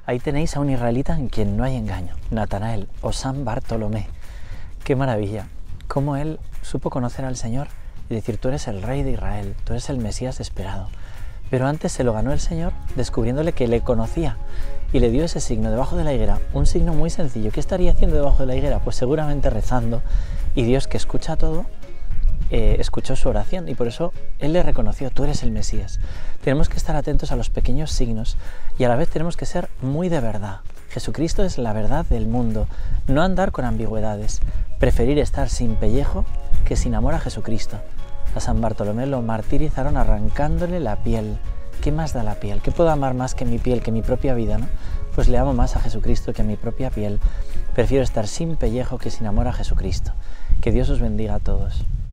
Ahí tenéis a un israelita en quien no hay engaño, Natanael o San Bartolomé. ¡Qué maravilla! Cómo él supo conocer al Señor y decir: tú eres el Rey de Israel, tú eres el Mesías esperado. Pero antes se lo ganó el Señor descubriéndole que le conocía y le dio ese signo debajo de la higuera, un signo muy sencillo. ¿Qué estaría haciendo debajo de la higuera? Pues seguramente rezando, y Dios, que escucha todo, escuchó su oración y por eso Él le reconoció: tú eres el Mesías. Tenemos que estar atentos a los pequeños signos y a la vez tenemos que ser muy de verdad. Jesucristo es la verdad del mundo, no andar con ambigüedades, preferir estar sin pellejo que sin amor a Jesucristo. A San Bartolomé lo martirizaron arrancándole la piel. ¿Qué más da la piel? ¿Qué puedo amar más que mi piel, que mi propia vida, no? Pues le amo más a Jesucristo que a mi propia piel. Prefiero estar sin pellejo que sin amor a Jesucristo. Que Dios os bendiga a todos.